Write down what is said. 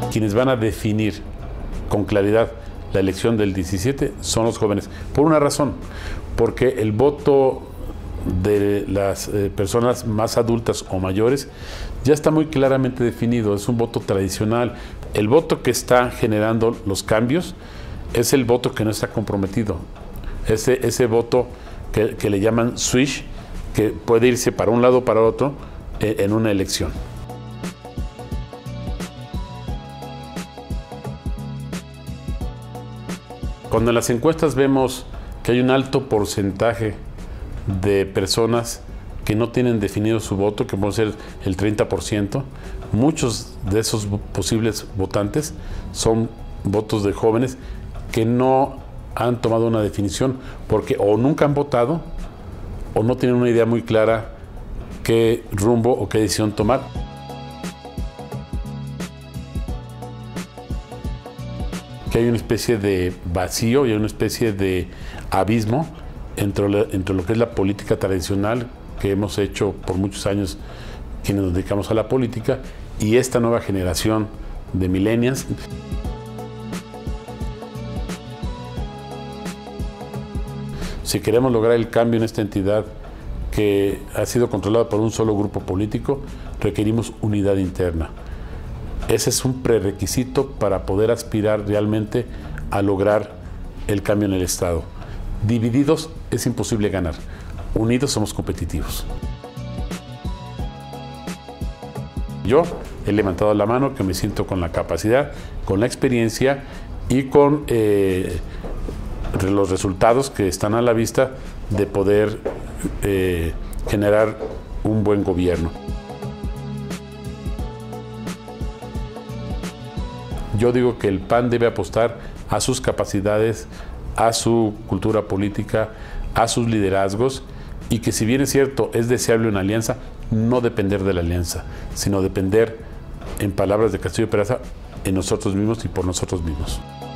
quienes van a definir con claridad la elección del 17 son los jóvenes. Por una razón, porque el voto de las personas más adultas o mayores ya está muy claramente definido, es un voto tradicional. El voto que está generando los cambios es el voto que no está comprometido, ese voto que le llaman switch, que puede irse para un lado o para otro en una elección. Cuando en las encuestas vemos que hay un alto porcentaje de personas que no tienen definido su voto, que puede ser el 30%, muchos de esos posibles votantes son votos de jóvenes que no han tomado una definición porque o nunca han votado o no tienen una idea muy clara qué rumbo o qué decisión tomar. Que hay una especie de vacío y hay una especie de abismo entre lo que es la política tradicional que hemos hecho por muchos años quienes nos dedicamos a la política y esta nueva generación de millennials. Si queremos lograr el cambio en esta entidad que ha sido controlada por un solo grupo político, requerimos unidad interna. Ese es un prerequisito para poder aspirar realmente a lograr el cambio en el Estado. Divididos es imposible ganar, unidos somos competitivos. Yo he levantado la mano que me siento con la capacidad, con la experiencia y con los resultados que están a la vista de poder generar un buen gobierno. Yo digo que el PAN debe apostar a sus capacidades, a su cultura política, a sus liderazgos y que si bien es cierto, es deseable una alianza, no depender de la alianza, sino depender, en palabras de Castillo Peraza, en nosotros mismos y por nosotros mismos.